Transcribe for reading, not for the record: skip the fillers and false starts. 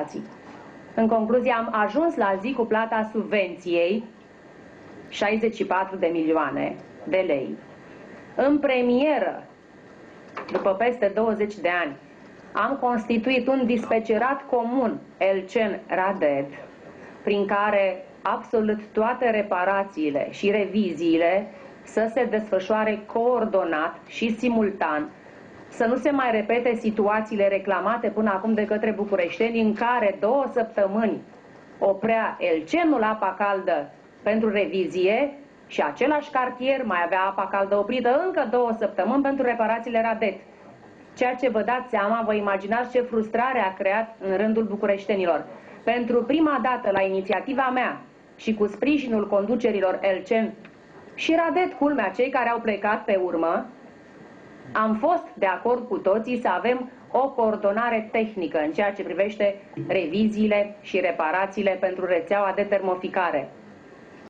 În concluzie, am ajuns la zi cu plata subvenției 64 de milioane de lei. În premieră, după peste 20 de ani, am constituit un dispecerat comun, Elcen-Radet, prin care absolut toate reparațiile și reviziile să se desfășoare coordonat și simultan, să nu se mai repete situațiile reclamate până acum de către bucureșteni, în care 2 săptămâni oprea Elcenul apa caldă pentru revizie și același cartier mai avea apa caldă oprită încă 2 săptămâni pentru reparațiile Radet. Ceea ce vă dați seama, vă imaginați ce frustrare a creat în rândul bucureștenilor. Pentru prima dată, la inițiativa mea și cu sprijinul conducerilor Elcen și Radet, culmea, cei care au plecat pe urmă, am fost de acord cu toții să avem o coordonare tehnică în ceea ce privește reviziile și reparațiile pentru rețeaua de termoficare.